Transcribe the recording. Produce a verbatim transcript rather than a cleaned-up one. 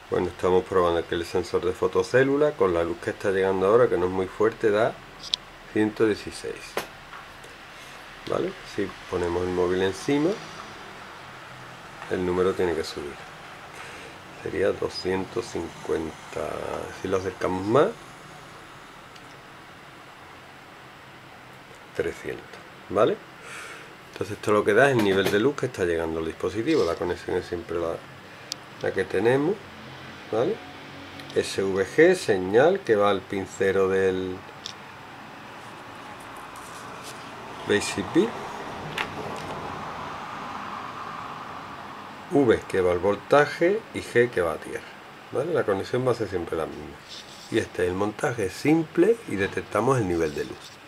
Bueno, estamos probando que el sensor de fotocélula con la luz que está llegando ahora, que no es muy fuerte, da ciento dieciséis. ¿Vale? Si ponemos el móvil encima, el número tiene que subir. Sería doscientos cincuenta. Si lo acercamos más, trescientos. ¿Vale? Entonces esto lo que da es el nivel de luz que está llegando al dispositivo. La conexión es siempre la, la que tenemos. ¿Vale? S V G, señal que va al pincero del Basic Bit. V que va al voltaje y G que va a tierra. ¿Vale? La conexión va a ser siempre la misma. Y este es el montaje simple y detectamos el nivel de luz.